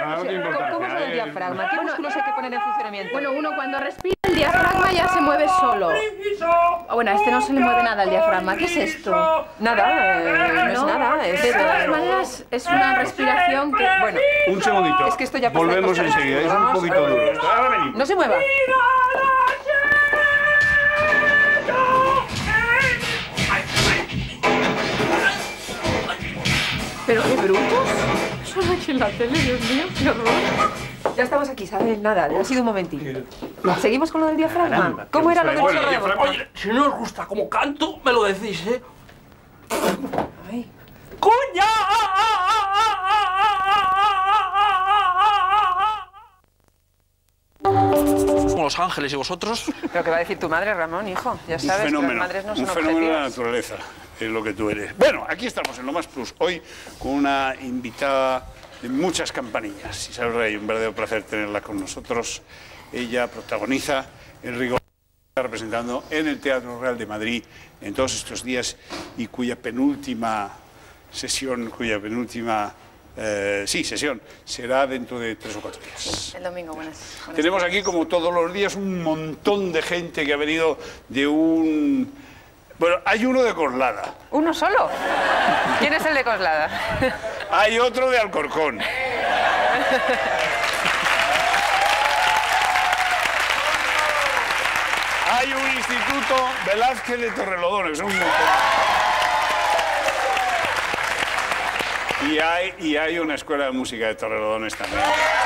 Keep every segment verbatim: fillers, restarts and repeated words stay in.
no tiene importancia. ¿Cómo es lo del diafragma? ¿Qué músculos hay que poner en funcionamiento? Bueno, uno cuando respira, el diafragma ya se mueve solo. Bueno, a este no se le mueve nada el diafragma. ¿Qué es esto? Nada, eh, no es nada. Es, De todas eh, maneras, es una respiración que... Bueno, Un segundito. es que esto ya pasa de Volvemos cosas. enseguida, es un Vamos. poquito duro esto. Ahora venimos. no se mueva. ¿Pero qué brutos? Son aquí en la tele, Dios mío, qué horror. Ya estamos aquí, ¿sabes? Nada, ha sido un momentín. ¿Seguimos con lo del diafragma? Caramba, ¿Cómo era lo qué del bueno, chorro de diafragma. voz? Oye, si no os gusta como canto, me lo decís, ¿eh? Ay. ¡Coña! Como Los Ángeles y vosotros. ¿Pero qué va a decir tu madre, Ramón, hijo? Ya Un sabes que fenómeno, las madres no son un fenómeno de la objetivas. naturaleza, es lo que tú eres. Bueno, aquí estamos en Lo Más Plus, hoy con una invitada de muchas campanillas. Isabel Rey, un verdadero placer tenerla con nosotros. Ella protagoniza el rigor que está representando en el Teatro Real de Madrid en todos estos días y cuya penúltima sesión, cuya penúltima... Eh, sí, sesión, será dentro de tres o cuatro días. El domingo, buenas. buenas Tenemos tardes. aquí, como todos los días, un montón de gente que ha venido de un... Bueno, hay uno de Coslada, ¿Uno solo? ¿Quién es el de Coslada? hay otro de Alcorcón. Hay un instituto Velázquez de Torrelodones, un montón. Y hay, y hay una escuela de música de Torrelodones también.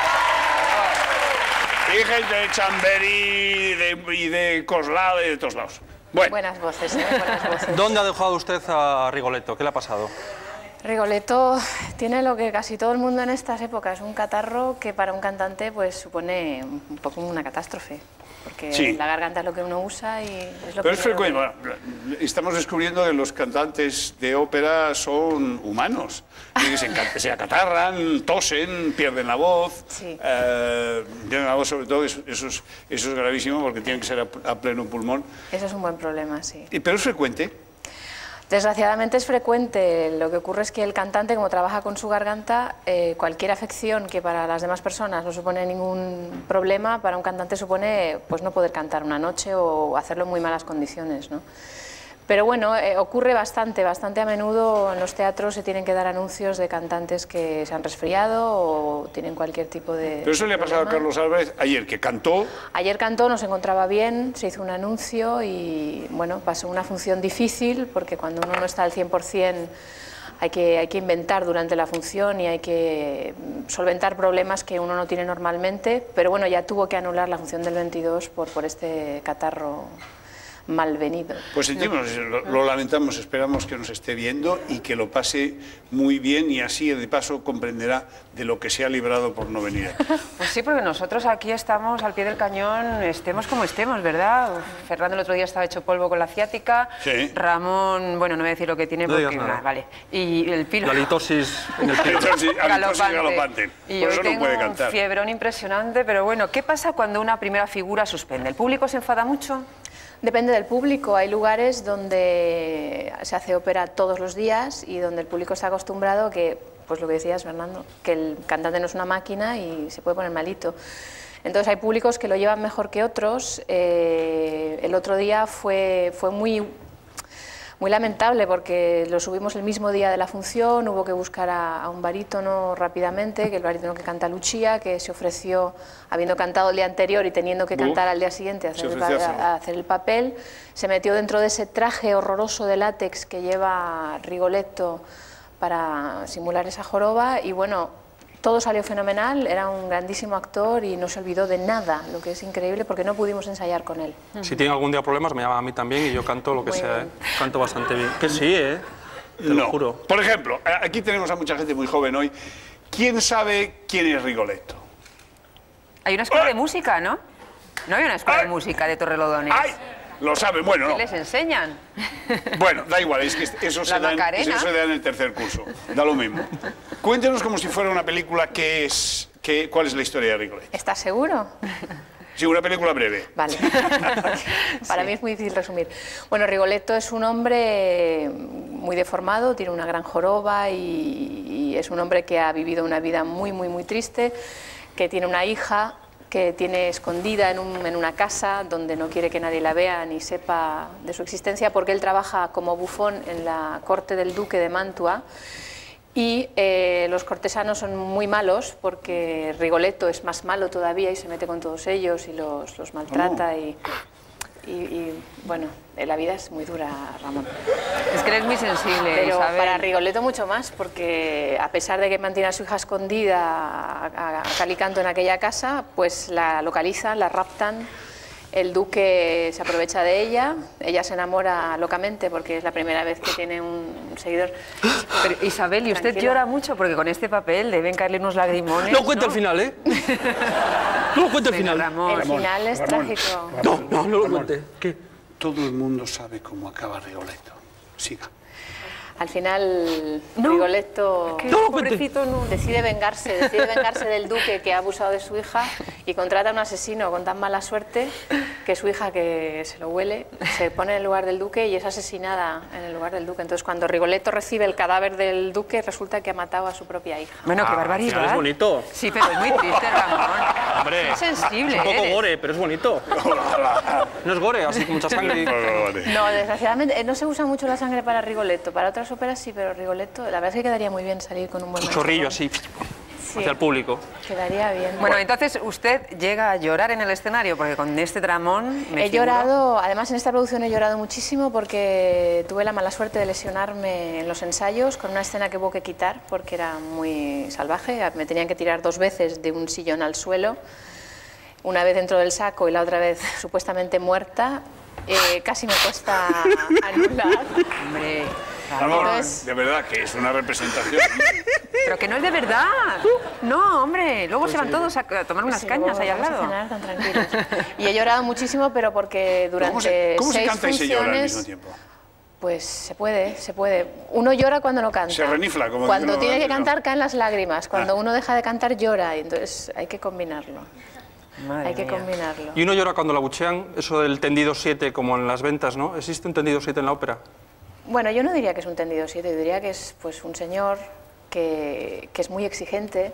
Y gente de Chamberí, de, y de Coslada y de todos lados. Bueno, Buenas voces, ¿eh? Buenas voces. ¿Dónde ha dejado usted a Rigoletto? ¿Qué le ha pasado? Rigoletto tiene lo que casi todo el mundo en estas épocas, un catarro que para un cantante pues supone un poco una catástrofe, porque Sí. la garganta es lo que uno usa y es lo pero es primero frecuente. que- Bueno, estamos descubriendo que los cantantes de ópera son humanos. Y se, enca- se acatarran, tosen, pierden la voz. Sí. Eh, pierden la voz, sobre todo, eso, eso, es, eso es gravísimo porque tiene que ser a, a pleno pulmón. Eso es un buen problema, sí. Y, pero es frecuente. Desgraciadamente es frecuente. Lo que ocurre es que el cantante, como trabaja con su garganta, eh, cualquier afección que para las demás personas no supone ningún problema, para un cantante supone pues no poder cantar una noche o hacerlo en muy malas condiciones, ¿no? Pero bueno, eh, ocurre bastante, bastante a menudo en los teatros se tienen que dar anuncios de cantantes que se han resfriado o tienen cualquier tipo de Pero eso le ha pasado a problema. Carlos Álvarez ayer, que cantó. Ayer cantó, no se encontraba bien, se hizo un anuncio y bueno, pasó una función difícil porque cuando uno no está al cien por cien hay que, hay que inventar durante la función y hay que solventar problemas que uno no tiene normalmente, pero bueno, ya tuvo que anular la función del veintidós por, por este catarro malvenido. Pues sentimos, lo, lo lamentamos, esperamos que nos esté viendo y que lo pase muy bien y así de paso comprenderá de lo que se ha librado por no venir aquí. Pues sí, porque nosotros aquí estamos al pie del cañón, estemos como estemos, ¿verdad? Fernando el otro día estaba hecho polvo con la ciática. Sí. Ramón, bueno, no voy a decir lo que tiene No porque... digas nada. ah, vale. Y el pilo... La litosis en el pelo. Entonces, halitosis galopante. Y Por hoy eso no tengo puede un cantar. fiebrón impresionante, pero bueno, ¿qué pasa cuando una primera figura suspende? ¿El público se enfada mucho? Depende del público. Hay lugares donde se hace ópera todos los días y donde el público está acostumbrado a que, pues lo que decías, Fernando, que el cantante no es una máquina y se puede poner malito. Entonces hay públicos que lo llevan mejor que otros. Eh, el otro día fue, fue muy, muy lamentable porque lo subimos el mismo día de la función, hubo que buscar a, a un barítono rápidamente, que el barítono que canta Lucia, que se ofreció, habiendo cantado el día anterior y teniendo que Uh, cantar al día siguiente a se hacer, el, ofreció a pa- hacerlo. a hacer el papel, se metió dentro de ese traje horroroso de látex que lleva Rigoletto para simular esa joroba y bueno, todo salió fenomenal, era un grandísimo actor y no se olvidó de nada, lo que es increíble porque no pudimos ensayar con él. Si tiene algún día problemas, me llama a mí también y yo canto lo que Muy sea, bien. ¿eh? Canto bastante bien. Que sí, ¿eh? Te No. lo juro. Por ejemplo, a- aquí tenemos a mucha gente muy joven hoy. ¿Quién sabe quién es Rigoletto? Hay una escuela de música, ¿no? No hay una escuela de música de Torrelodones. ¡Ay! Lo sabe, bueno, ¿Qué no. les enseñan? Bueno, da igual, es que eso se, La da en, Macarena. eso se da en el tercer curso. Da lo mismo. Cuéntenos como si fuera una película, ¿qué es, qué, ¿cuál es la historia de Rigoletto? ¿Estás seguro? Sí, una película breve. Vale. Para sí. mí es muy difícil resumir. Bueno, Rigoletto es un hombre muy deformado, tiene una gran joroba y, y es un hombre que ha vivido una vida muy, muy, muy triste, que tiene una hija que tiene escondida en, un, en una casa donde no quiere que nadie la vea ni sepa de su existencia, porque él trabaja como bufón en la corte del duque de Mantua. Y eh, los cortesanos son muy malos porque Rigoletto es más malo todavía y se mete con todos ellos y los, los maltrata. Oh. y, y, y bueno, la vida es muy dura, Ramón. Es que eres muy sensible, Pero Isabel. Para Rigoletto mucho más, porque a pesar de que mantiene a su hija escondida a, a, a cal y canto en aquella casa, pues la localizan, la raptan. El duque se aprovecha de ella, ella se enamora locamente porque es la primera vez que tiene un seguidor. Pero, Isabel, ¿y usted Tranquila. llora mucho? Porque con este papel deben caerle unos lagrimones. No cuenta ¿no? el final, ¿eh? No cuenta el final. Ramón. El final es Ramón, trágico. No, no, no lo Ramón. cuente. ¿Qué? Todo el mundo sabe cómo acaba Rigoletto. Siga. Al final, No. Rigoletto ¿Qué? No, Pobrecito, no. decide vengarse, decide vengarse del duque que ha abusado de su hija y contrata a un asesino con tan mala suerte que su hija, que se lo huele, se pone en el lugar del duque y es asesinada en el lugar del duque. Entonces, cuando Rigoletto recibe el cadáver del duque, resulta que ha matado a su propia hija. Bueno, qué Ah, barbaridad. al final es bonito. Sí, pero es muy triste, Ramón. Hombre, Es sensible, es un poco eres. gore, pero es bonito. No es gore, así con mucha sangre. No, desgraciadamente, eh, no se usa mucho la sangre para Rigoletto. Para otras óperas sí, pero Rigoletto, la verdad es que quedaría muy bien salir con un buen Un maestro. chorrillo así, Sí, hacia el público. quedaría bien. Bueno, entonces usted llega a llorar en el escenario, porque con este dramón me He figuro- llorado, además en esta producción he llorado muchísimo porque tuve la mala suerte de lesionarme en los ensayos con una escena que hubo que quitar porque era muy salvaje. Me tenían que tirar dos veces de un sillón al suelo, una vez dentro del saco y la otra vez supuestamente muerta. Eh, casi me cuesta anular. Hombre, Ramón, Entonces- de verdad que es una representación. pero que no es de verdad. No, hombre, luego se van todos a a tomar unas Sí, cañas luego ahí al vamos a lado. cenar tan tranquilos. Y he llorado muchísimo, pero porque durante ¿Cómo se, cómo se seis canta y se funciones... llora al mismo tiempo? Pues se puede, se puede. Uno llora cuando no canta. Se renifla, como Cuando dicen los tiene que grandes, ¿no? cantar caen las lágrimas. Cuando Ah. uno deja de cantar llora. Y entonces hay que combinarlo. Madre hay que mía. combinarlo. Y uno llora cuando la buchean, eso del tendido siete como en las ventas, ¿no? ¿Existe un tendido siete en la ópera? Bueno, yo no diría que es un tendido siete, yo diría que es pues un señor que, que es muy exigente,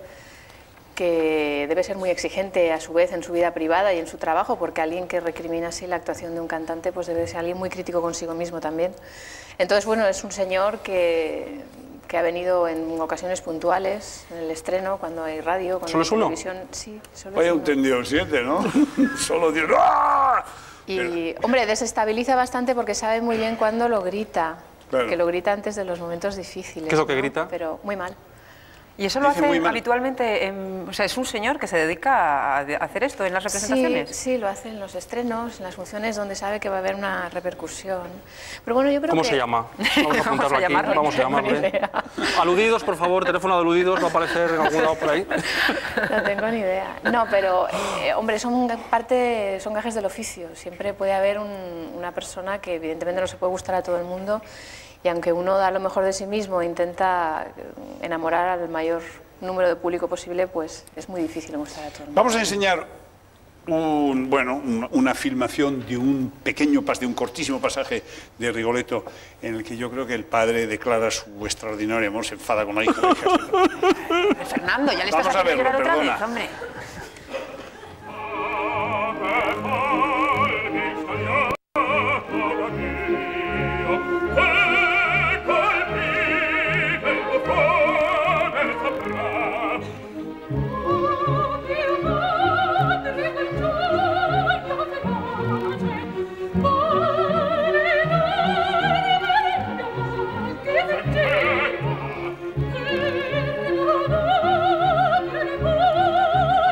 que debe ser muy exigente a su vez en su vida privada y en su trabajo, porque alguien que recrimina así la actuación de un cantante pues debe ser alguien muy crítico consigo mismo también. Entonces, bueno, es un señor que, que ha venido en ocasiones puntuales, en el estreno, cuando hay radio, cuando ¿Solo hay es uno? televisión. Sí, solo Vaya es un uno. tendido siete, ¿no? Solo Dios. ¡Ah! Y, hombre, desestabiliza bastante porque sabe muy bien cuándo lo grita, Claro. que lo grita antes de los momentos difíciles. ¿Qué es lo que ¿no? grita? Pero muy mal. ¿Y eso lo Dice muy hace mal. habitualmente? En- o sea, es un señor que se dedica a a hacer esto en las representaciones. Sí, sí, lo hace en los estrenos, en las funciones donde sabe que va a haber una repercusión. Pero bueno, yo creo ¿Cómo que... se llama? Vamos a Vamos a apuntarlo aquí. llamarle. Vamos a No tengo ni llamarle. idea. Aludidos, por favor, teléfono de aludidos, va a aparecer en algún lado por ahí. No tengo ni idea. No, pero, eh, hombre, son parte, son gajes del oficio. Siempre puede haber un- una persona que evidentemente no se puede gustar a todo el mundo y aunque uno da lo mejor de sí mismo e intenta enamorar al mayor número de público posible, pues es muy difícil gustar a todo el mundo. Vamos a enseñar un, bueno, un- una filmación de un pequeño pas, de un cortísimo pasaje de Rigoletto en el que yo creo que el padre declara su extraordinario amor, se enfada con la hija. Fernando, ya le estás Vamos a haciendo verlo, llorar otra perdona. vez, hombre. Thank you.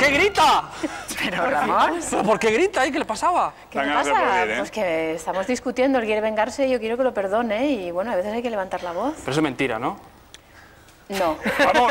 qué grita? Pero Ramón... ¿Pero por qué grita? ¿Y qué le pasaba? ¿Qué Dan le ganas de pasa? aplaudir, ¿eh? Pues que estamos discutiendo, él quiere vengarse y yo quiero que lo perdone y bueno, a veces hay que levantar la voz. Pero eso es mentira, ¿no? No. Vamos.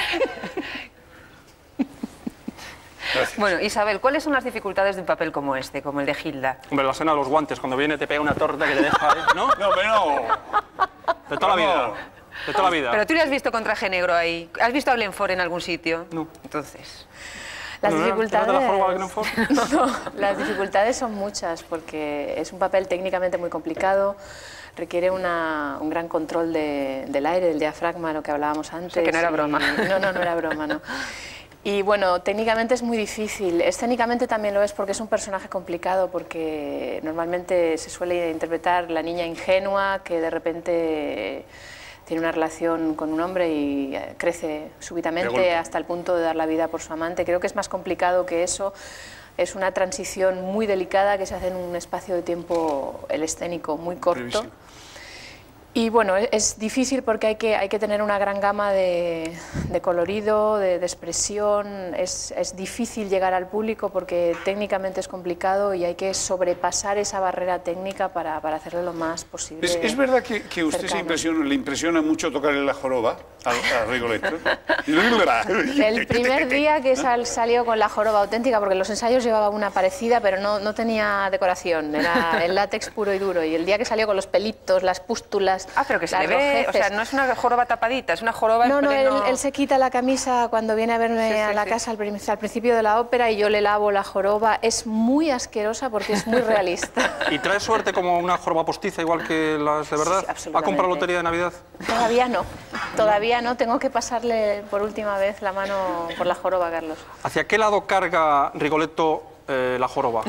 Bueno, Isabel, ¿cuáles son las dificultades de un papel como este, como el de Hilda? Hombre, la escena de los guantes, cuando viene te pega una torta que te deja, ¿eh? ¿No? No, pero no. De toda la vida. De toda la vida. Pero tú le has visto con traje negro ahí. ¿Has visto a Glenford en algún sitio? No. Entonces... Las ¿No era- dificultades... ¿no era de la joroba de Glenford? No, las dificultades son muchas porque es un papel técnicamente muy complicado, requiere una, un gran control de, del aire, del diafragma, lo que hablábamos antes. O sea, que no era y- broma. No, no, no era broma, no. Y bueno, técnicamente es muy difícil, escénicamente también lo es porque es un personaje complicado, porque normalmente se suele interpretar la niña ingenua que de repente tiene una relación con un hombre y eh, crece De súbitamente golpe. hasta el punto de dar la vida por su amante. Creo que es más complicado que eso, es una transición muy delicada que se hace en un espacio de tiempo, el escénico, muy corto. Previsible. Y bueno, es, es difícil porque hay que, hay que tener una gran gama de, de colorido, de, de expresión, es, es difícil llegar al público porque técnicamente es complicado y hay que sobrepasar esa barrera técnica para, para hacerlo lo más posible. ¿Es, es verdad que, que usted se cercano. impresiona, le impresiona mucho tocarle la joroba a, a Rigoletto? El primer día que sal, salió con la joroba auténtica, porque en los ensayos llevaba una parecida, pero no, no tenía decoración, era el látex puro y duro. Y el día que salió con los pelitos, las pústulas, Ah, pero que se las le ve, o rojeces. sea, no es una joroba tapadita, es una joroba en No, no, él, pleno- él se quita la camisa cuando viene a verme Sí, sí, a la sí. casa al, prim- al principio de la ópera y yo le lavo la joroba. Es muy asquerosa porque es muy realista. ¿Y trae suerte como una joroba postiza igual que las de verdad? Sí, ¿Ha absolutamente. comprado lotería de Navidad? Todavía no, todavía no. Tengo que pasarle por última vez la mano por la joroba, Carlos. ¿Hacia qué lado carga Rigoletto eh, la joroba?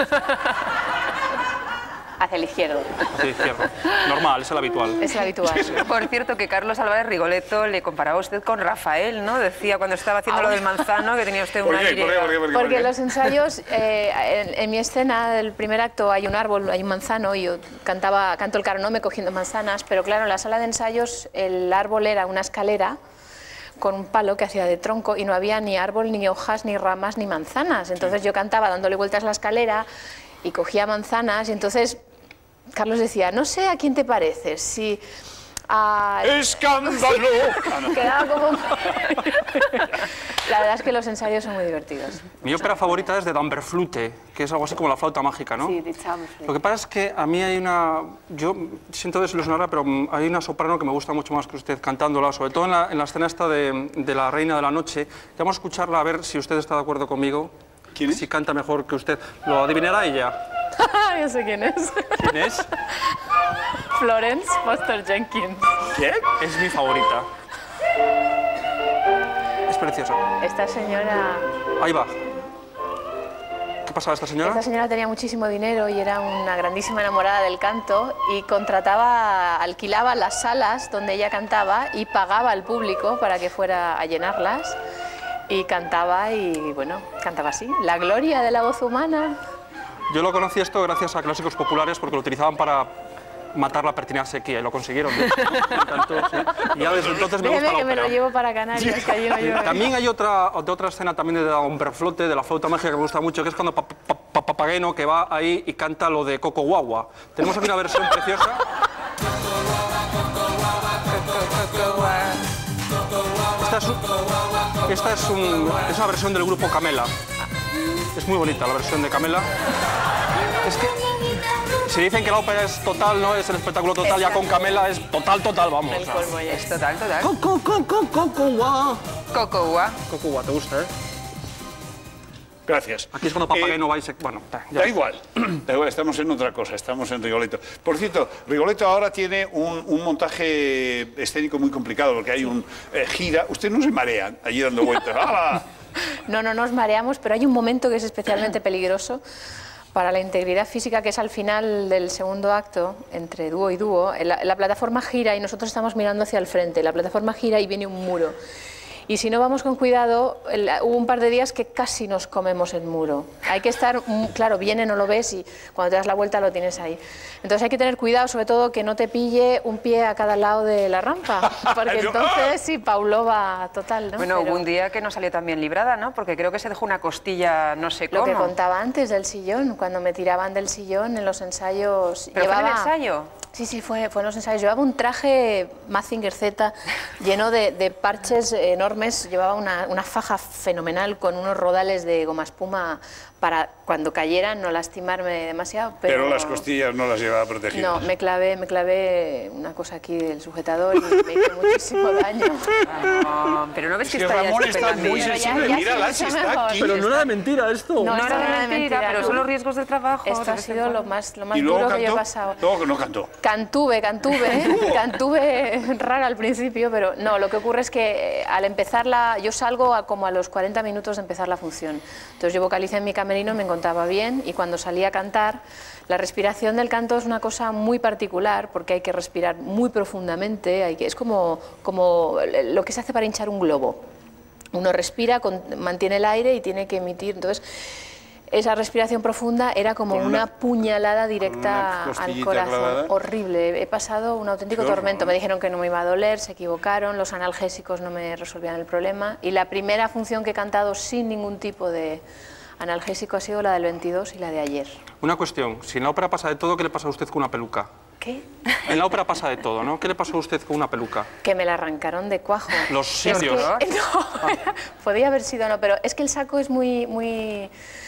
Hacia el izquierdo, Sí, izquierdo. Normal, es el habitual. es el habitual. Por cierto, que Carlos Álvarez Rigoletto le comparaba a usted con Rafael, ¿no? Decía cuando estaba haciendo lo del manzano que tenía usted ¿Por una qué? ¿Por qué? ¿Por qué? ¿Por qué? ¿Por Porque qué? en los ensayos, eh, en, en mi escena del primer acto hay un árbol, hay un manzano y yo cantaba, canto el caronome cogiendo manzanas, pero claro, en la sala de ensayos el árbol era una escalera con un palo que hacía de tronco y no había ni árbol, ni hojas, ni ramas, ni manzanas. Entonces yo cantaba dándole vueltas a la escalera y cogía manzanas y entonces Carlos decía, no sé a quién te pareces, si a... ¡Escándalo! Ah, no. Quedaba como... La verdad es que los ensayos son muy divertidos. Mi ópera favorita es de Damberflute, que es algo así como la flauta mágica, ¿no? Sí, de Chamfle. Lo que pasa es que a mí hay una... Yo siento desilusionarla, pero mm, hay una soprano que me gusta mucho más que usted cantándola, sobre todo en la, en la escena esta de, de la Reina de la Noche. Vamos a escucharla a ver si usted está de acuerdo conmigo. ¿Quién es? Si canta mejor que usted. ¿Lo adivinará ella? Yo sé quién es. ¿Quién es? Florence Foster Jenkins. ¿Qué? Es mi favorita. Es preciosa. Esta señora... Ahí va. ¿Qué pasa a esta señora? Esta señora tenía muchísimo dinero y era una grandísima enamorada del canto y contrataba, alquilaba las salas donde ella cantaba y pagaba al público para que fuera a llenarlas y cantaba y, bueno, cantaba así. La gloria de la voz humana. Yo lo conocí esto gracias a clásicos populares porque lo utilizaban para matar la pertinaz sequía y lo consiguieron. Me encantó, sí. Y ya desde entonces me gusta Déjeme la que me lo ópera. llevo para Canarias, que allí no llueve. También hay otra, de otra escena también de Damberflute, de la flauta mágica que me gusta mucho, que es cuando pa, pa, pa, Papageno que va ahí y canta lo de Coco Guagua. Tenemos aquí una versión preciosa. Esta es, un- esta es, un- es una versión del grupo Camela. Es muy bonita la versión de Camela. Es que si dicen que la ópera es total, no es el espectáculo total, ya con Camela es total, total, vamos. El colmo ya. Es total, total. Coco, coco, coco, guau. Coco Ua. Coco Guau, ¿te gusta, eh? Gracias. Aquí es cuando Papageno va y se... Bueno, ya. Da igual, da igual, estamos en otra cosa, estamos en Rigoletto. Por cierto, Rigoletto ahora tiene un, un montaje escénico muy complicado porque hay un eh, gira. Usted no se marea allí dando vueltas. ¡Hala! No, no nos mareamos, pero hay un momento que es especialmente peligroso para la integridad física, que es al final del segundo acto, entre dúo y dúo. La, la plataforma gira y nosotros estamos mirando hacia el frente. La plataforma gira y viene un muro. Y si no vamos con cuidado, el, hubo un par de días que casi nos comemos el muro. Hay que estar, claro, viene, no lo ves y cuando te das la vuelta lo tienes ahí. Entonces hay que tener cuidado, sobre todo que no te pille un pie a cada lado de la rampa, porque entonces sí, Pavlova total, ¿no? Bueno, Pero hubo un día que no salió tan bien librada, ¿no? Porque creo que se dejó una costilla, no sé cómo. lo que contaba antes del sillón, cuando me tiraban del sillón en los ensayos... ¿Pero llevaba... fue en el ensayo? Sí, sí, fue, fue en los ensayos. Llevaba un traje Mazinger Z lleno de, de parches enormes, llevaba una, una faja fenomenal con unos rodales de goma espuma para cuando cayeran no lastimarme demasiado. Pero, pero las costillas no las llevaba protegidas. No, me clavé, me clavé una cosa aquí del sujetador y me hizo muchísimo daño. No, pero no ves que, Es que está Ramón ya está estupendamente. muy Pero ya- sensible, ya mírala, se si escucha está mejor. aquí. Pero no era de mentira esto. No, No esto era no de era de mentira, mentira, pero no. son los riesgos del trabajo. Esto de ha vez en sido cuando. lo más, lo más Y luego duro que yo he cantó, pasado. luego no cantó. Cantuve, cantuve, cantuve rara al principio, pero no, lo que ocurre es que eh, al empezar la... Yo salgo a, como a los cuarenta minutos de empezar la función. Entonces yo vocalicé en mi camerino, me encontraba bien y cuando salí a cantar, la respiración del canto es una cosa muy particular porque hay que respirar muy profundamente, hay que, es como, como lo que se hace para hinchar un globo. Uno respira, con, mantiene el aire y tiene que emitir, entonces... Esa respiración profunda era como Con una, una- puñalada directa una al costillita corazón. clavada. Horrible. He pasado un auténtico Qué horror. tormento. Me dijeron que no me iba a doler, se equivocaron, los analgésicos no me resolvían el problema. Y la primera función que he cantado sin ningún tipo de analgésico ha sido la del veintidós y la de ayer. Una cuestión, si en la ópera pasa de todo, ¿qué le pasa a usted con una peluca? ¿Qué? En la ópera pasa de todo, ¿no? ¿Qué le pasó a usted con una peluca? Que me la arrancaron de cuajo. Los Es sitios. que- no, podía haber sido no, pero es que el saco es muy... muy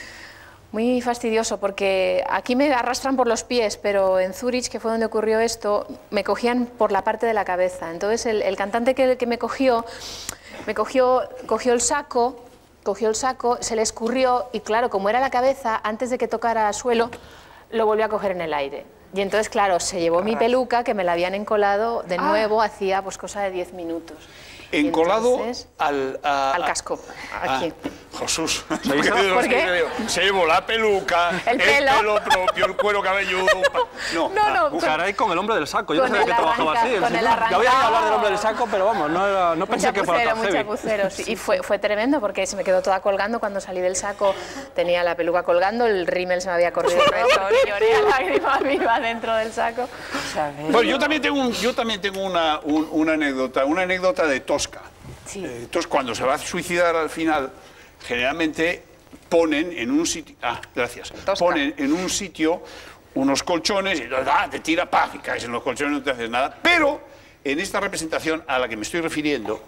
Muy fastidioso porque aquí me arrastran por los pies, pero en Zúrich, que fue donde ocurrió esto, me cogían por la parte de la cabeza. Entonces el, el cantante que, que me cogió, me cogió, cogió el saco, cogió el saco, se le escurrió y claro, como era la cabeza, antes de que tocara suelo, lo volvió a coger en el aire. Y entonces, claro, se llevó mi peluca, que me la habían encolado de nuevo, hacía pues cosa de diez minutos. Y Encolado entonces, al... a- al casco, aquí. Ah, Jesús. ¿Se hizo? Porque ¿Por se- qué? Se llevó la peluca, El pelo. propio, el cuero cabelludo... pa- No, No, no, ah, con- Caray, con el hombre del saco. Yo no Con sabía el que trabajaba arranca- así. el con el señor. Ya había oído hablar del hombre del arrancado. saco, pero vamos, no, era- no pensé Mucha que fuera pucero, tan mucha heavy. pucero, sí. Y fue, fue tremendo porque se me quedó toda colgando cuando salí del saco. Tenía la peluca colgando, el rímel se me había corrido el resto y lloré a lágrima viva dentro del saco. ¿Sabes? Bueno, yo también tengo, un- yo también tengo una, un- una anécdota, una anécdota de Tosca. Sí. Eh, entonces, cuando se va a suicidar al final, generalmente ponen en un sitio... Ah, gracias. Tosca. Ponen en un sitio unos colchones y entonces, ah, te tira paz y caes en los colchones y no te haces nada. Pero en esta representación a la que me estoy refiriendo,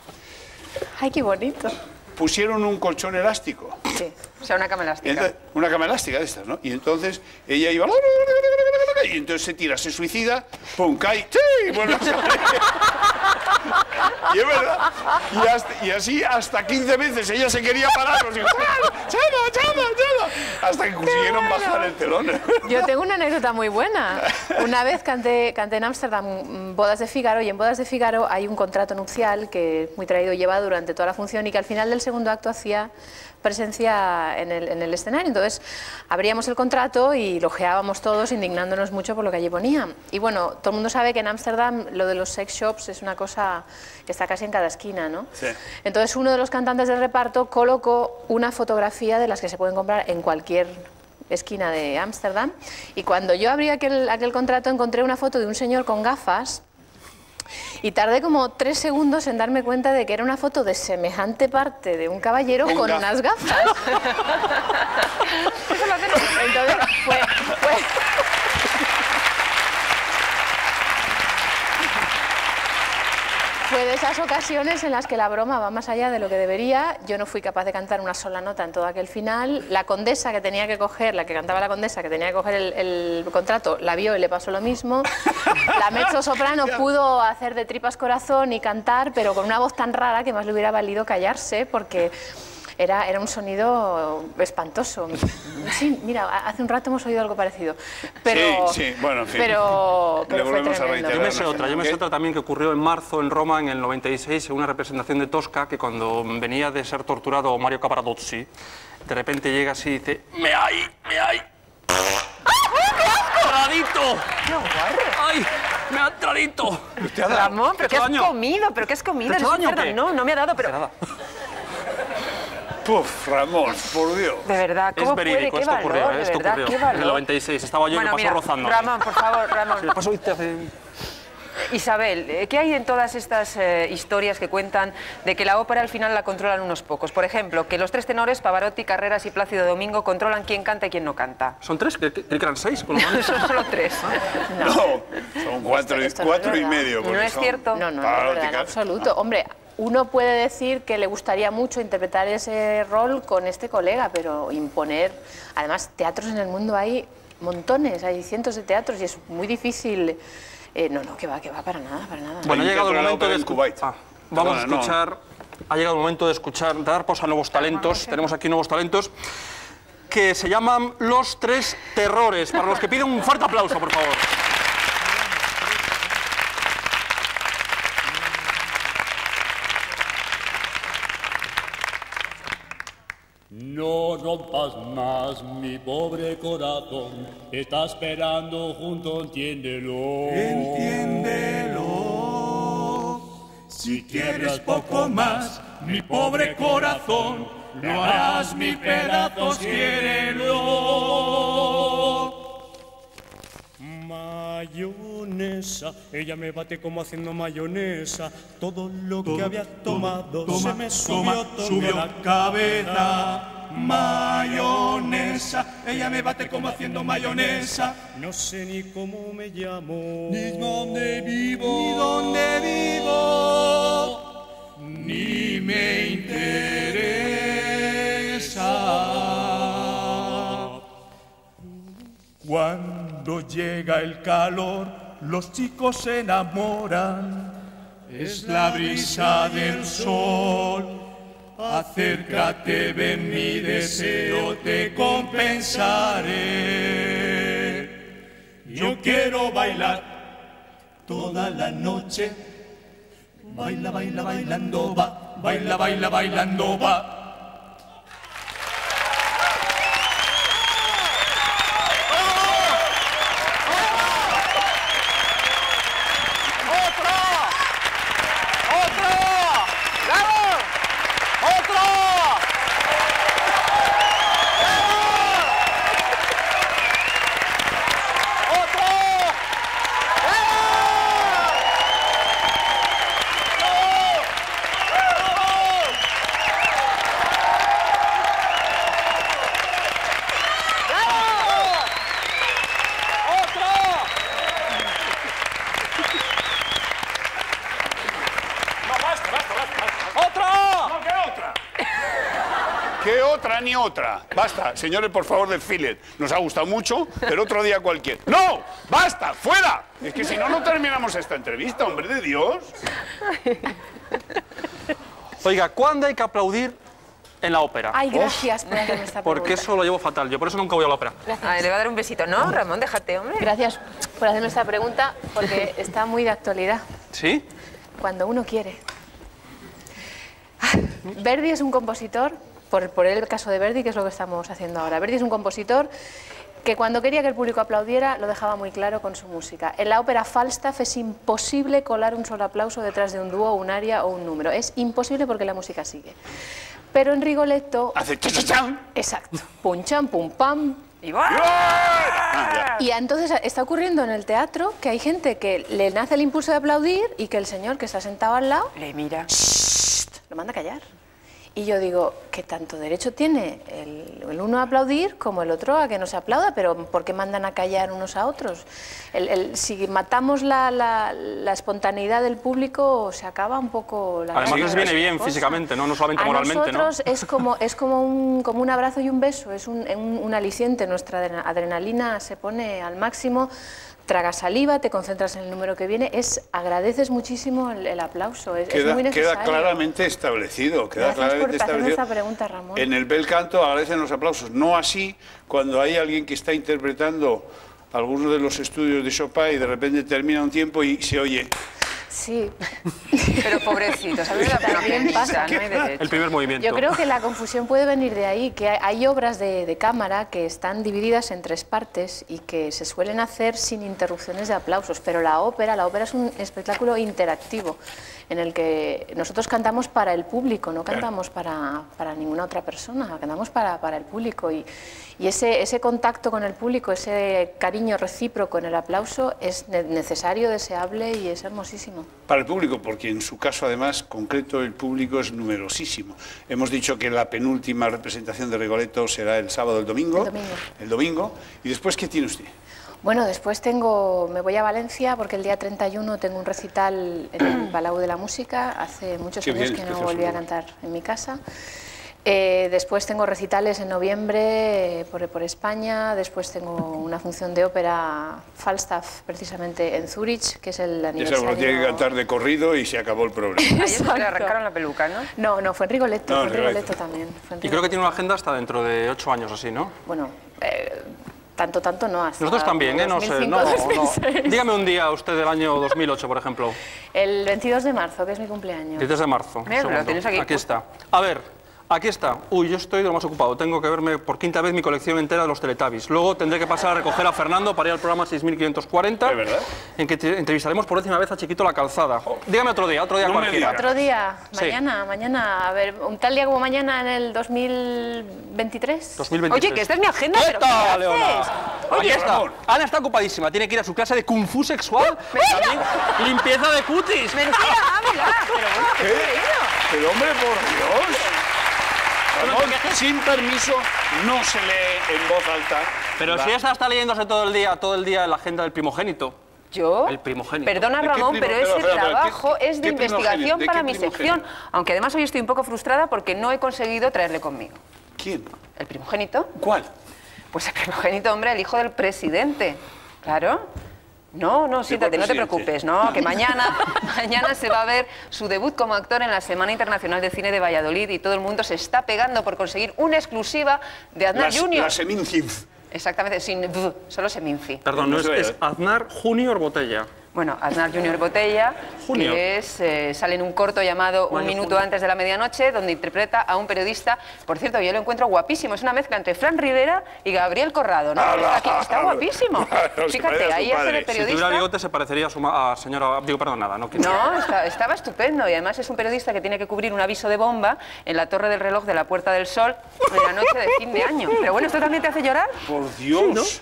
Ay, qué bonito. pusieron un colchón elástico. Sí. O sea, una cama Y elástica. entonces- una cama elástica de estas, ¿no? Y entonces ella iba... Y entonces se tira, se suicida, pum, cae, ¡sí! Y vuelve a salir. Y es verdad. Y, hasta- y así hasta quince veces ella se quería parar. Los hijos, ¡chama, chama, chama, chama! Hasta que consiguieron bajar el telón. Yo tengo una anécdota muy buena. Una vez canté, canté en Ámsterdam mm, Bodas de Fígaro y en Bodas de Fígaro hay un contrato nupcial que muy traído y llevado durante toda la función y que al final del segundo acto hacía presencia en el, en el escenario. Entonces abríamos el contrato y lo ojeábamos todos indignándonos mucho por lo que allí ponía. Y bueno, todo el mundo sabe que en Ámsterdam lo de los sex shops es una cosa que está casi en cada esquina, ¿no? Sí. Entonces uno de los cantantes del reparto colocó una fotografía de las que se pueden comprar en cualquier esquina de Ámsterdam y cuando yo abrí aquel, aquel contrato encontré una foto de un señor con gafas y tardé como tres segundos en darme cuenta de que era una foto de semejante parte de un caballero Con con gafas. unas gafas. Entonces fue... fue... Fue de esas ocasiones en las que la broma va más allá de lo que debería. Yo no fui capaz de cantar una sola nota en todo aquel final. La condesa que tenía que coger, la que cantaba la condesa, que tenía que coger el, el contrato, la vio y le pasó lo mismo. La mezzo soprano pudo hacer de tripas corazón y cantar, pero con una voz tan rara que más le hubiera valido callarse porque era, era un sonido espantoso. Sí, mira, hace un rato hemos oído algo parecido. Pero, Sí, sí, bueno, en fin. Pero, pero Le fue volvemos a tremendo. Yo me sé Una otra, yo me ¿qué? sé otra también que ocurrió en marzo en Roma en el noventa y seis en una representación de Tosca que cuando venía de ser torturado Mario Cavaradossi de repente llega así y dice ¡me hay! ¡me hay! ¡Tradito! ¡Ay! ¡Me han tradito! te ha dado. Ramón, ¿pero ¿Te qué ha has hecho daño? comido? ¿Pero qué has comido? ¿Te ha hecho ¿Eres un daño o cerdo? qué? No, no me ha dado, pero... Nada. Puf, Ramón, por Dios. De verdad, ¿cómo Es verídico, puede? esto ¿Qué ocurrió, valor? ¿eh? De Esto verdad, ocurrió. ¿qué En valor? el noventa y seis, estaba yo y Bueno, me pasó mira, rozando. Ramón, por favor, Ramón. Me pasó y te hace... Isabel, eh, ¿qué hay en todas estas eh, historias que cuentan de que la ópera al final la controlan unos pocos? Por ejemplo, que los tres tenores, Pavarotti, Carreras y Plácido Domingo, controlan quién canta y quién no canta. ¿Son tres? Creí que eran seis, con lo menos. Son solo tres. No, son cuatro, y- Esto- esto no es cuatro y verdad. medio. No porque es son cierto. No, no, no, Pavarotti, es verdad, en Car- absoluto. Hombre, uno puede decir que le gustaría mucho interpretar ese rol con este colega, pero imponer... Además, teatros en el mundo hay montones, hay cientos de teatros y es muy difícil... Eh, no, no, que va, que va, para nada, para nada. Bueno, ha Hay un llegado el teatro de la momento ópera de en escu- Kuwait. Ah, vamos a Perdona, no. escuchar. Ha llegado el momento de escuchar, de dar paso a nuevos talentos. Tenemos aquí nuevos talentos que se llaman Los Tres Terrores. Para los que piden un fuerte aplauso, por favor. No rompas más mi pobre corazón, te está esperando junto, entiéndelo. Entiéndelo. Si quieres poco más, mi pobre corazón, no harás mil pedazos, quiérelo. Mayonesa, ella me bate como haciendo mayonesa. Todo lo que había tomado toma, se me subió toma, todo subió a la cabeza. Mayonesa, ella me bate como haciendo mayonesa. No sé ni cómo me llamo, ni dónde vivo, ni dónde vivo, ni me interesa. Cuando llega el calor, los chicos se enamoran. Es la brisa del sol. Acércate, ven, mi deseo te compensaré. Yo quiero bailar toda la noche. Baila, baila, bailando va. Baila, baila, bailando va. ¿Qué otra ni otra? Basta, señores, por favor, desfilen. Nos ha gustado mucho, pero otro día cualquier. ¡No! ¡Basta! ¡Fuera! Es que si no, no terminamos esta entrevista, hombre de Dios. Oiga, ¿cuándo hay que aplaudir en la ópera? Ay, gracias por hacerme esta pregunta. Porque eso lo llevo fatal. Yo por eso nunca voy a la ópera. Ay, le voy a dar un besito. No, Ramón, déjate, hombre. Gracias por hacerme esta pregunta, porque está muy de actualidad. ¿Sí? Cuando uno quiere. Verdi es un compositor, por, por el caso de Verdi, que es lo que estamos haciendo ahora. Verdi es un compositor que cuando quería que el público aplaudiera lo dejaba muy claro con su música. En la ópera Falstaff es imposible colar un solo aplauso detrás de un dúo, un aria o un número. Es imposible porque la música sigue. Pero en Rigoletto... Hace cha-cha-chan. Exacto. Pum, cham, pum, pam. Y va. Ah, ya. Y entonces está ocurriendo en el teatro que hay gente que le nace el impulso de aplaudir y que el señor que está sentado al lado Le mira. lo manda a callar. Y yo digo, ¿qué tanto derecho tiene el, el uno a aplaudir como el otro a que no se aplauda? Pero ¿por qué mandan a callar unos a otros? El, el, si matamos la, la, la espontaneidad del público, se acaba un poco la Además gracia les de viene la bien cosa. físicamente, no, no solamente A moralmente, ¿no? nosotros es como, es como, un, como un abrazo y un beso, es un, un, un aliciente. Nuestra adrenalina se pone al máximo. Tragas saliva, te concentras en el número que viene, es agradeces muchísimo el, el aplauso, es, es Queda, muy necesario. queda claramente establecido. Queda Gracias claramente por hacerme establecido. esta pregunta, Ramón. En el bel canto agradecen los aplausos. No así cuando hay alguien que está interpretando algunos de los estudios de Chopin y de repente termina un tiempo y se oye. Sí. Pero pobrecito, ¿sabes? La También pasa. no hay derecho. El primer movimiento. Yo creo que la confusión puede venir de ahí, que hay, hay obras de, de cámara que están divididas en tres partes y que se suelen hacer sin interrupciones de aplausos, pero la ópera, la ópera es un espectáculo interactivo en el que nosotros cantamos para el público, no cantamos para, para ninguna otra persona, cantamos para, para el público y, y ese, ese contacto con el público, ese cariño recíproco en el aplauso es necesario, deseable y es hermosísimo. Para el público, porque en su caso, además, concreto, el público es numerosísimo. Hemos dicho que la penúltima representación de Rigoletto será el sábado, el domingo. El domingo. El domingo. ¿Y después qué tiene usted? Bueno, después tengo, me voy a Valencia porque el día treinta y uno tengo un recital en el Palau de la Música. Hace muchos Qué años bien, que no precioso, volví a ¿no? cantar en mi casa. Eh, después tengo recitales en noviembre eh, por, por España. Después tengo una función de ópera Falstaff, precisamente en Zúrich, que es el Esa aniversario. uno tiene que cantar de corrido y se acabó el problema. Ahí es donde le arrancaron la peluca, ¿no? No, no, fue en Rigoletto, No, fue en Rigoletto. Rigoletto también. fue en Y creo que Rigoletto. tiene una agenda hasta dentro de ocho años así, ¿no? Bueno, eh, tanto, tanto no. Hasta Nosotros también, ¿eh? No sé, no, dos mil cinco, no. dos mil seis. Dígame un día usted del año dos mil ocho, por ejemplo. El veintidós de marzo, que es mi cumpleaños. diez de marzo. Mira, segundo. lo tienes aquí. Aquí está. A ver, aquí está. Uy, yo estoy de lo más ocupado. Tengo que verme por quinta vez mi colección entera de los Teletubbies. Luego tendré que pasar a recoger a Fernando para ir al programa seis mil quinientos cuarenta. ¿De verdad? En que te- entrevistaremos por décima vez a Chiquito La Calzada. Dígame otro día, otro día No me cualquiera. diga. Otro día, Sí. mañana, mañana, a ver, un tal día como mañana en el dos mil veintitrés. dos mil veintitrés. Oye, que esta es mi agenda, ¿Qué pero ¿qué tal, haces? Leona? Oye, Aquí está. Ramón. Ana está ocupadísima. Tiene que ir a su clase de Kung Fu sexual. También limpieza de cutis. Mentira, Ávila. Pero bueno, ¿qué te he creído? Pero hombre, por Dios. Ramón, sin permiso, no se lee en voz alta. Pero la- si esta está leyéndose todo el día, todo el día la agenda del primogénito. ¿Yo? El primogénito. Perdona, ¿De qué Ramón, primo- pero espera, ese espera, espera, trabajo ¿qué- es de qué investigación primogénito? ¿De para qué mi primogénito? sección. Aunque además hoy estoy un poco frustrada porque no he conseguido traerle conmigo. ¿Quién? ¿El primogénito? ¿Cuál? Pues el primogénito, hombre, el hijo del presidente. Claro. No, no, siéntate, no te presidente? preocupes, ¿no? Que mañana, mañana se va a ver su debut como actor en la Semana Internacional de Cine de Valladolid y todo el mundo se está pegando por conseguir una exclusiva de Aznar La, Junior. la Semincinf. Exactamente, sin V, solo Seminci. Perdón, no No es, se ve, es ¿eh? Aznar Junior Botella. Bueno, Aznar Junior Botella, Junior. que es, eh, sale en un corto llamado Un Mayo, minuto junio. antes de la medianoche, donde interpreta a un periodista. Por cierto, yo lo encuentro guapísimo. Es una mezcla entre Fran Rivera y Gabriel Corrado, ¿no? ¡Hala! Está, aquí- está guapísimo. Claro, se parece a Fíjate, su ahí hace padre. de Si Si tuviera periodista. bigote se parecería a su ma- a señora... Digo, perdón, nada, no quiero. No, está- estaba estupendo y además es un periodista que tiene que cubrir un aviso de bomba en la torre del reloj de la Puerta del Sol en la noche de fin de año. Pero bueno, ¿esto también te hace llorar? Por Dios.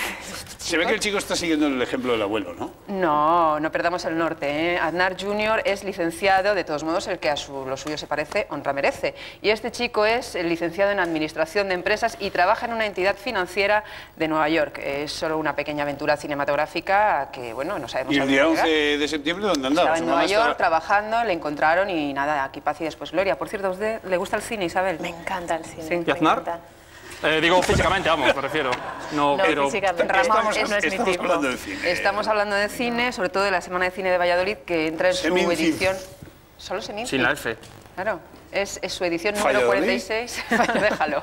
Se ve que el chico está siguiendo el ejemplo del abuelo, ¿no? No, no perdamos el norte, ¿eh? Aznar Junior es licenciado, de todos modos, el que a su, lo suyo se parece, honra merece. Y este chico es el licenciado en Administración de Empresas y trabaja en una entidad financiera de Nueva York. Es solo una pequeña aventura cinematográfica que, bueno, no sabemos ¿Y a el dónde día llega. once de septiembre dónde andaba? Estaba Su en mamá Nueva York estaba- trabajando, le encontraron y nada, aquí paz y después gloria. Por cierto, ¿a usted le gusta el cine, Isabel? Me encanta el cine. Sí. me ¿Y Aznar? encanta. Eh, digo, físicamente, vamos, me refiero. No, No, quiero... físicamente. Ramón, Estamos, es- no es mi estamos tipo. hablando de cine. Estamos hablando de cine, sobre todo de la Semana de Cine de Valladolid, que entra en su Seminci. edición... ¿Solo Seminci? Sin la F. Claro, es, es su edición número Valladolid. cuarenta y seis, déjalo,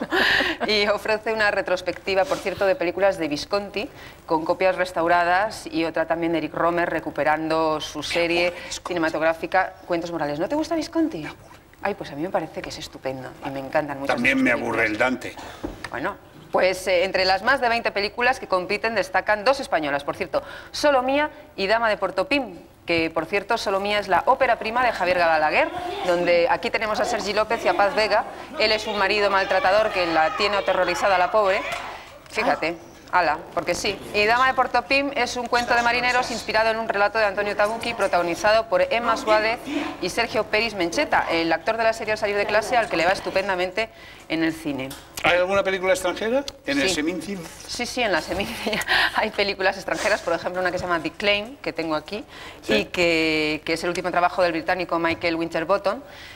y ofrece una retrospectiva, por cierto, de películas de Visconti, con copias restauradas, y otra también de Eric Romer, recuperando su serie cinematográfica Cuentos Morales. ¿No te gusta Visconti? Ay, pues a mí me parece que es estupendo, y me encantan mucho. También me aburre el Dante. Bueno, pues eh, entre las más de veinte películas que compiten destacan dos españolas, por cierto, Solomía y Dama de Portopim, que por cierto Solomía es la ópera prima de Javier Galaguer, donde aquí tenemos a Sergi López y a Paz Vega. Él es un marido maltratador que la tiene aterrorizada a la pobre. Fíjate. Ala, porque sí. Y Dama de Portopim es un cuento de marineros inspirado en un relato de Antonio Tabucchi, protagonizado por Emma Suárez y Sergio Peris Mencheta, el actor de la serie Al salir de clase, al que le va estupendamente en el cine. ¿Hay alguna película extranjera en el Sí. Seminci? Sí, sí, en la Seminci hay películas extranjeras, por ejemplo, una que se llama The Claim, que tengo aquí, Sí. y que, que es el último trabajo del británico Michael Winterbottom.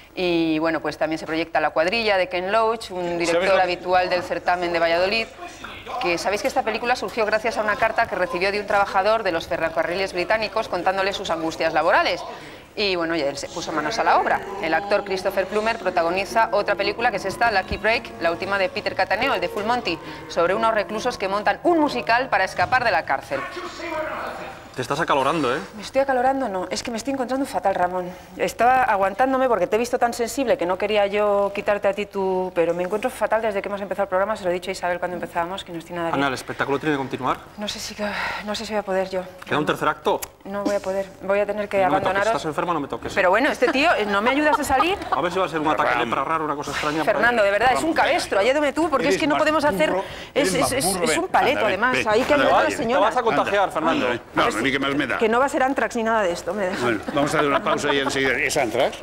Y bueno, pues también se proyecta La cuadrilla de Ken Loach, un director lo que- habitual del certamen de Valladolid. Que sabéis que esta película surgió gracias a una carta que recibió de un trabajador de los ferrocarriles británicos contándole sus angustias laborales. Y bueno, ya él se puso manos a la obra. El actor Christopher Plummer protagoniza otra película que es esta, Lucky Break, la última de Peter Cataneo, el de Full Monty, sobre unos reclusos que montan un musical para escapar de la cárcel. Te estás acalorando, ¿eh? ¿Me estoy acalorando? No, es que me estoy encontrando fatal, Ramón. Estaba aguantándome porque te he visto tan sensible que no quería yo quitarte a ti tu... Pero me encuentro fatal desde que hemos empezado el programa, se lo he dicho a Isabel cuando empezábamos, que no estoy nada bien. Ana, ¿el espectáculo tiene que continuar? No sé si, no sé si voy a poder yo. ¿Queda un tercer acto? No voy a poder, voy a tener que no abandonaros. Me toques. ¿Estás enferma? No me toques. Pero bueno, este tío, ¿no me ayudas a salir? A ver si va a ser un ataque de lepra raro, una cosa extraña. Fernando, de verdad, es un cabestro, ayédome tú, porque es que no podemos hacer... Es, es, es, es un paleto, además, ahí que ayudar a la señora. Te vas a contagiar, Fernando. No, ni que más me da. Que no va a ser Antrax ni nada de esto, me deja. Bueno, vamos a hacer una pausa y enseguida... ¿Es Antrax?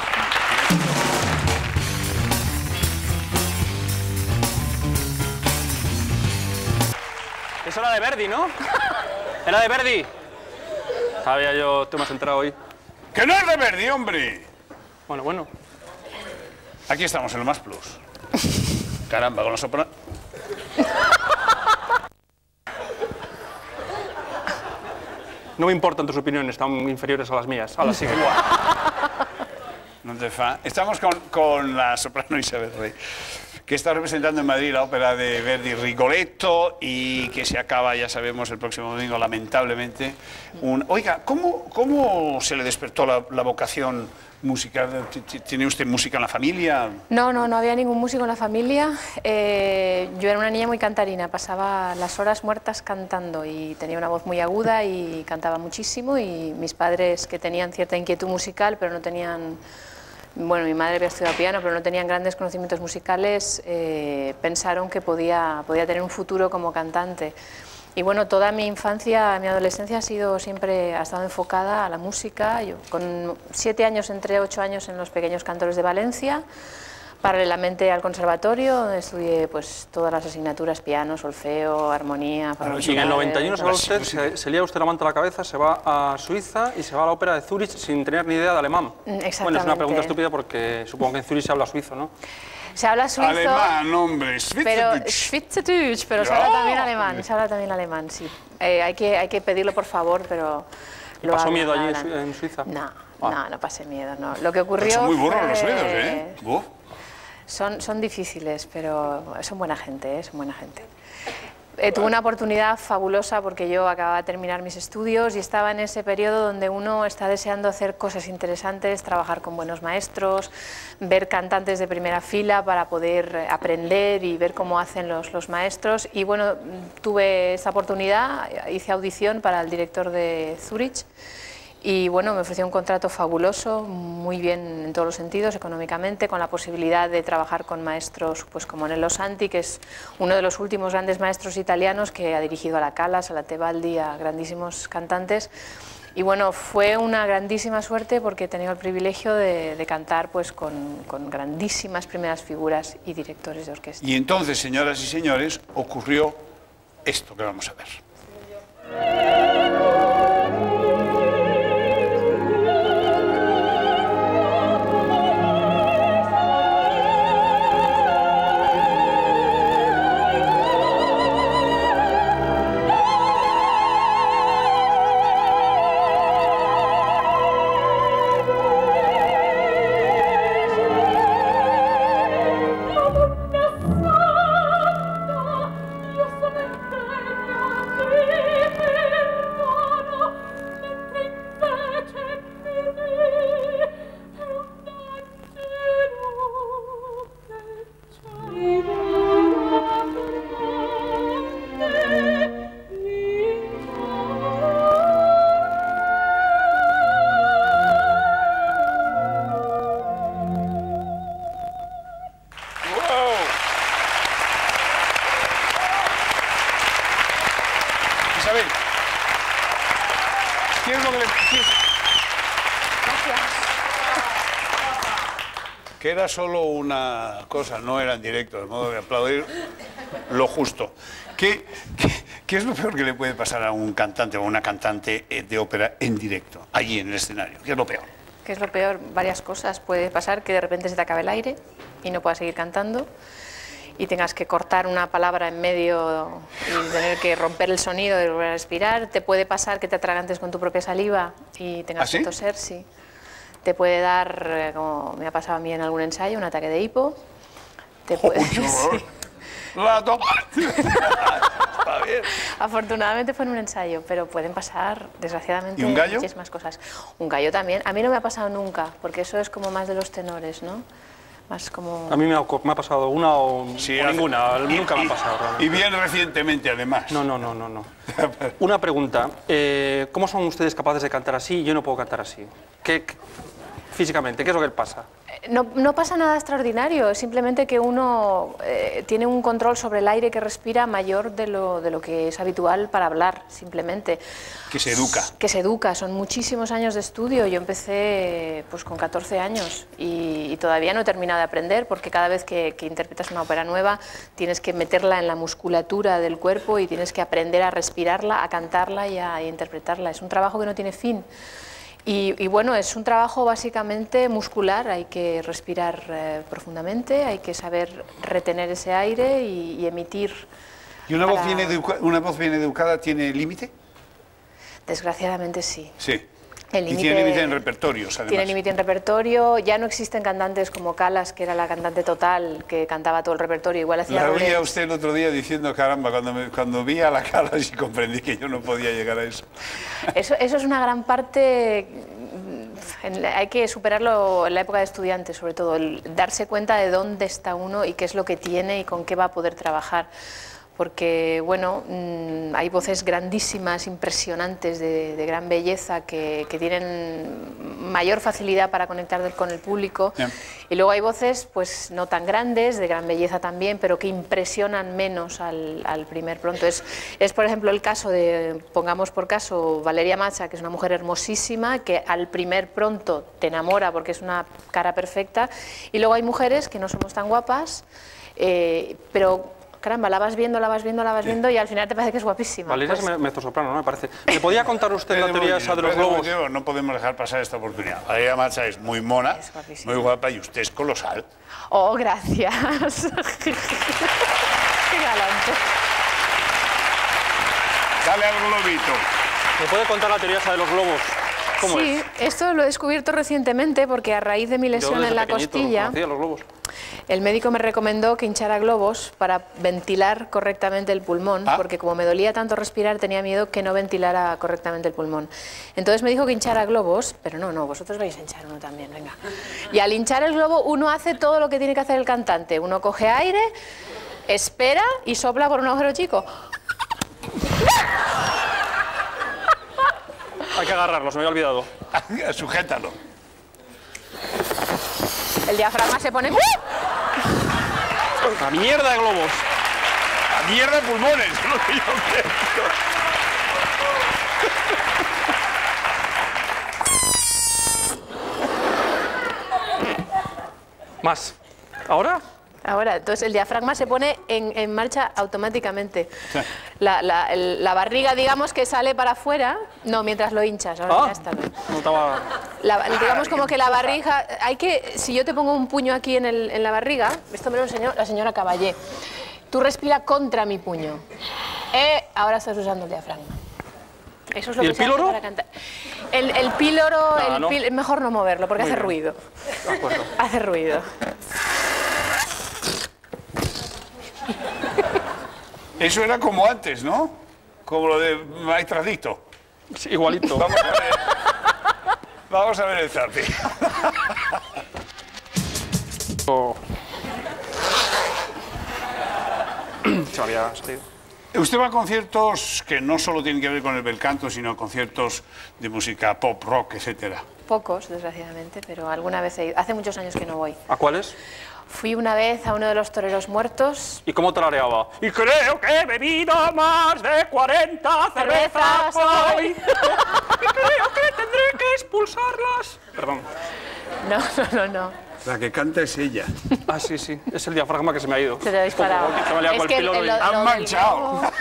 Eso era de Verdi, ¿no? Era de Verdi. Sabía yo, te me has enterado hoy. ¡Que no es de Verdi, hombre! Bueno, bueno. Aquí estamos en lo más plus. Caramba, con la soprano... No me importan tus opiniones, están inferiores a las mías. A las sigue. No te fa. Estamos con, con la soprano Isabel Rey, que está representando en Madrid la ópera de Verdi Rigoletto y que se acaba, ya sabemos, el próximo domingo, lamentablemente. Un... Oiga, ¿cómo, ¿cómo se le despertó la, la vocación musical? ¿Tiene usted música en la familia? No, no, no había ningún músico en la familia. Eh, yo era una niña muy cantarina, pasaba las horas muertas cantando y tenía una voz muy aguda y cantaba muchísimo, y mis padres, que tenían cierta inquietud musical, pero no tenían... Bueno, mi madre había estudiado piano, pero no tenían grandes conocimientos musicales, eh, pensaron que podía, podía tener un futuro como cantante. Y bueno, toda mi infancia, mi adolescencia ha sido siempre, ha estado enfocada a la música. Yo con siete años entré, ocho años en los Pequeños Cantores de Valencia, paralelamente al conservatorio, donde estudié pues todas las asignaturas, piano, solfeo, armonía... Y en el noventa y uno se va usted, se, se lía usted la manta a la cabeza, se va a Suiza y se va a la ópera de Zúrich sin tener ni idea de alemán. Exactamente. Bueno, es una pregunta estúpida porque supongo que en Zúrich se habla suizo, ¿no? Se habla suizo... Alemán, hombre, pero Schweizerdeutsch. Schweizerdeutsch, pero se habla también alemán, se habla también alemán, sí. Eh, hay, que, hay que pedirlo, por favor, pero... ¿Y pasó miedo allí en Suiza? No, ah. no, no pasé miedo, no. Lo que ocurrió... Pero son muy burros fue... los suizos, ¿eh? Uf. Son, son difíciles, pero son buena gente, ¿eh? Son buena gente. Eh, tuve una oportunidad fabulosa porque yo acababa de terminar mis estudios y estaba en ese periodo donde uno está deseando hacer cosas interesantes, trabajar con buenos maestros, ver cantantes de primera fila para poder aprender y ver cómo hacen los, los maestros. Y bueno, tuve esta oportunidad, hice audición para el director de Zúrich. Y bueno, me ofreció un contrato fabuloso, muy bien en todos los sentidos, económicamente, con la posibilidad de trabajar con maestros pues como Nello Santi, que es uno de los últimos grandes maestros italianos que ha dirigido a la Callas, a la Tebaldi, a grandísimos cantantes. Y bueno, fue una grandísima suerte porque he tenido el privilegio de, de cantar pues con, con grandísimas primeras figuras y directores de orquesta. Y entonces, señoras y señores, ocurrió esto que vamos a ver. Isabel, ¿qué es lo que le... qué es? Gracias. Que era solo una cosa, no era en directo, de modo de aplaudir lo justo. ¿Qué, qué, qué es lo peor que le puede pasar a un cantante o a una cantante de ópera en directo, allí en el escenario? ¿Qué es lo peor? ¿Qué es lo peor? Varias cosas. Puede pasar que de repente se te acabe el aire y no puedas seguir cantando y tengas que cortar una palabra en medio y tener que romper el sonido y volver a respirar. Te puede pasar que te atragantes con tu propia saliva y tengas ¿Ah, sí? que toser, sí. Te puede dar, como me ha pasado a mí en algún ensayo, un ataque de hipo. Te puede... ¡Uy, qué horror! Sí. La toma. Está bien. Joder. Afortunadamente fue en un ensayo, pero pueden pasar, desgraciadamente, ¿Y un gallo? muchísimas cosas. Un gallo también. A mí no me ha pasado nunca, porque eso es como más de los tenores, ¿no? Más como... A mí me ha, me ha pasado una o, Sí, o hace- ninguna, y- nunca me y- ha pasado. realmente. Y bien recientemente, además. No, no, no, no, no. Una pregunta. eh, ¿Cómo son ustedes capaces de cantar así? Yo no puedo cantar así. ¿Qué, qué- físicamente, qué es lo que les pasa? No, no pasa nada extraordinario, es simplemente que uno eh, tiene un control sobre el aire que respira mayor de lo, de lo que es habitual para hablar, simplemente. Que se educa. Que se educa, son muchísimos años de estudio. Yo empecé pues, con catorce años y, y todavía no he terminado de aprender, porque cada vez que, que interpretas una ópera nueva tienes que meterla en la musculatura del cuerpo y tienes que aprender a respirarla, a cantarla y a, a interpretarla. Es un trabajo que no tiene fin. Y, y bueno, es un trabajo básicamente muscular, hay que respirar eh, profundamente, hay que saber retener ese aire y, y emitir. ¿Y una voz, para- bien educa- una voz bien educada tiene límite? Desgraciadamente sí. Sí. El Y límite- tiene límite en repertorios, además. Tiene límite en repertorio, ya no existen cantantes como Calas, que era la cantante total, que cantaba todo el repertorio, igual hacía La oía roles. usted el otro día diciendo, caramba, cuando, me- cuando vi a la cara y comprendí que yo no podía llegar a eso. Eso, eso es una gran parte, mm, en la- hay que superarlo en la época de estudiante, sobre todo, el darse cuenta de dónde está uno y qué es lo que tiene y con qué va a poder trabajar. Porque, bueno, mm, hay voces grandísimas, impresionantes, de, de gran belleza, que, que tienen mayor facilidad para conectar del- con el público. Bien. Y luego hay voces, pues, no tan grandes, de gran belleza también, pero que impresionan menos al, al primer pronto. Es, es, por ejemplo, el caso de, pongamos por caso, Valeria Macha, que es una mujer hermosísima, que al primer pronto te enamora porque es una cara perfecta. Y luego hay mujeres que no somos tan guapas, eh, pero... Caramba, la vas viendo, la vas viendo, la vas viendo y al final te parece que es guapísima. Valeria Pues, es mezzosoprano, ¿no? Me parece. ¿Me podía contar usted la teoría esa de los Espera un globos? momentito, no podemos dejar pasar esta oportunidad. Valeria Macha es muy mona, Es guapísima. muy guapa y usted es colosal. oh, gracias. Qué galante. Dale al globito. ¿Me puede contar la teoría esa de los globos? ¿Cómo Sí, es? esto lo he descubierto recientemente porque a raíz de mi Yo lesión desde en la pequeñito costilla, conocía los globos. el médico me recomendó que hinchara globos para ventilar correctamente el pulmón, Ah. porque como me dolía tanto respirar tenía miedo que no ventilara correctamente el pulmón. Entonces me dijo que hinchara globos, pero no, no, vosotros vais a hinchar uno también, venga. Y al hinchar el globo uno hace todo lo que tiene que hacer el cantante. Uno coge aire, espera y sopla por un agujero chico. Hay que agarrarlo, se me había olvidado. Sujétalo. El diafragma se pone... ¡La mierda de globos! ¡A mierda de pulmones! es lo que yo creo. Más. ¿Ahora? Ahora, entonces el diafragma se pone en, en marcha automáticamente. La, la- el- la barriga, digamos, que sale para afuera, no, mientras lo hinchas, ahora Ah, ya está. no estaba... La- digamos como que la barriga, hay que, si yo te pongo un puño aquí en, el- en la barriga, esto me lo enseñó la señora Caballé, tú respira contra mi puño. Eh, ahora estás usando el diafragma. Eso es lo ¿Y que el se hace píloro? para cantar. El, el píloro, Nada, el ¿no? píl- mejor no moverlo porque Muy hace bien. ruido. De acuerdo. Hace ruido. Eso era como antes, ¿no? Como lo de Maestradito. Sí, igualito. Vamos a ver. Vamos a ver el zapi. Oh. Se me había salido. Usted va a conciertos que no solo tienen que ver con el bel canto, sino conciertos de música pop, rock, etcétera. Pocos, desgraciadamente, pero alguna vez he ido. Hace muchos años que no voy. ¿A cuáles? Fui una vez a uno de los toreros muertos. ¿Y cómo tarareaba? Y creo que he bebido más de cuarenta cervezas hoy. Y creo que tendré que expulsarlas. Perdón. No, no, no, no. La que canta es ella. Ah, sí, sí. Es el diafragma que se me ha ido. Se te ha disparado. Se me ha liado con el píloro y- lo- lo Han del manchado. globo-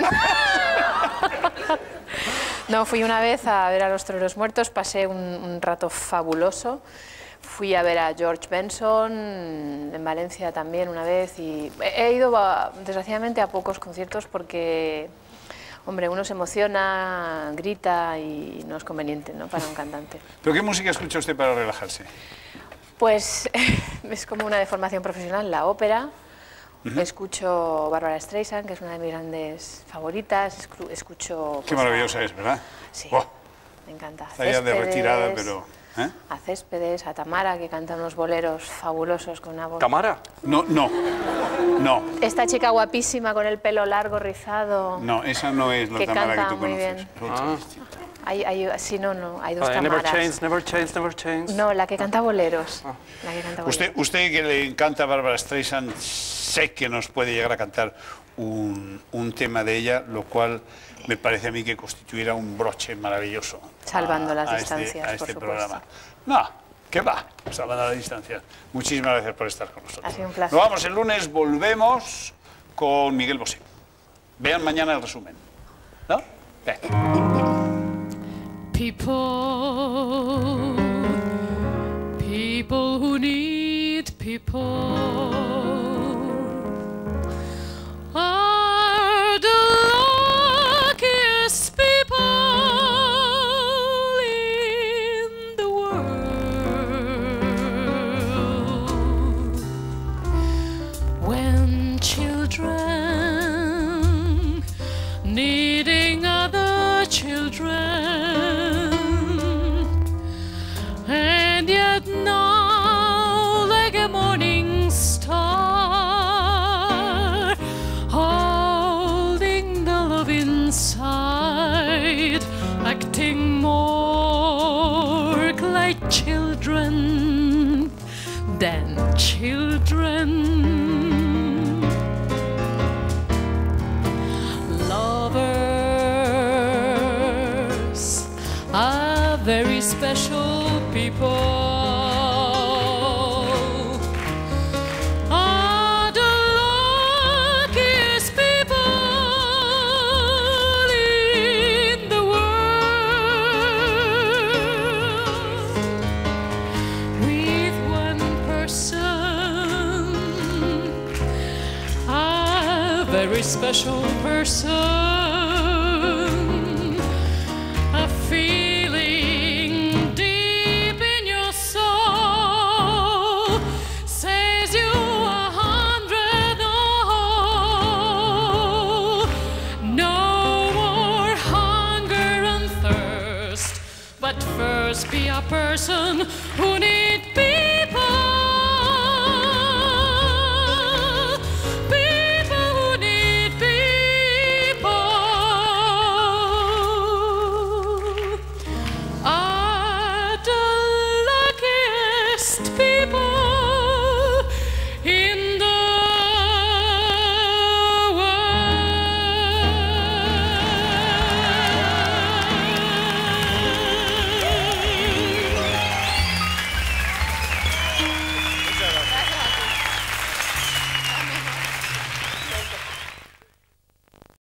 No, fui una vez a ver a los toreros muertos, pasé un, un rato fabuloso. Fui a ver a George Benson en Valencia también una vez y he he ido, a- desgraciadamente, a pocos conciertos porque, hombre, uno se emociona, grita y no es conveniente, ¿no?, para un cantante. ¿Pero qué música escucha usted para relajarse? Pues es como una deformación profesional, la ópera Uh-huh. Escucho Bárbara Streisand, que es una de mis grandes favoritas. Escucho... Qué pues, maravillosa a... es, ¿verdad? Sí, oh. me encanta. Está ya de retirada, pero... ¿eh? A Céspedes, a Tamara, que canta unos boleros fabulosos con una voz... ¿Tamara? No, no, no. Esta chica guapísima con el pelo largo, rizado... No, esa no es la que Tamara canta que tú muy conoces. bien. Ah. Hay, hay, sí, no, no, hay dos Uh, Tamaras. never change, never change, never change. No, la que canta boleros. Ah. La que canta boleros. Usted, usted que le encanta Bárbara Streisand, sé que nos puede llegar a cantar un, un tema de ella, lo cual me parece a mí que constituirá un broche maravilloso. Salvando a, las a distancias, este, a este por programa. supuesto. No, ¿qué va? Salvando las distancias. Muchísimas gracias por estar con nosotros. Ha sido un placer. Nos vamos el lunes, volvemos con Miguel Bosé. Vean mañana el resumen. ¿No? Bien. People, people who need people are the luckiest people in the world. When children needing other children, and yet now like a morning star, holding the love inside, acting more like children than children. Lovers are very special people, are the luckiest people in the world. With one person, a very special person, a feeling deep in your soul says you a hundred oh, no more hunger and thirst, but first be a person who need peace.